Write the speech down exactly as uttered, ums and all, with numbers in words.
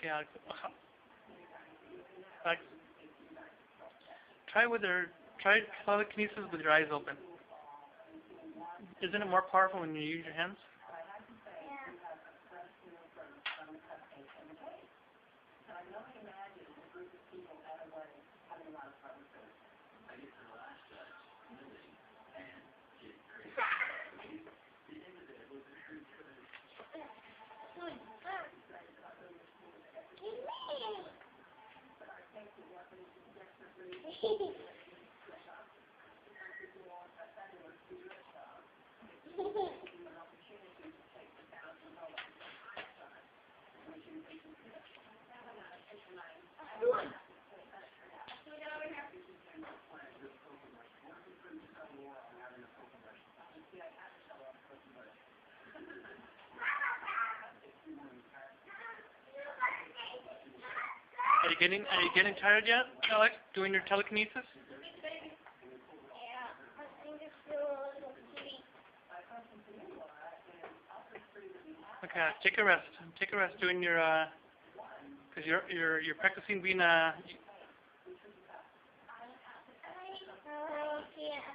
Okay, Alex. Alex, try with your try telekinesis with your eyes open. Isn't it more powerful when you use your hands? Are you getting Are you getting tired yet, Alex? Doing your telekinesis? Okay, take a rest. Take a rest doing your uh, because you're you're you're practicing being a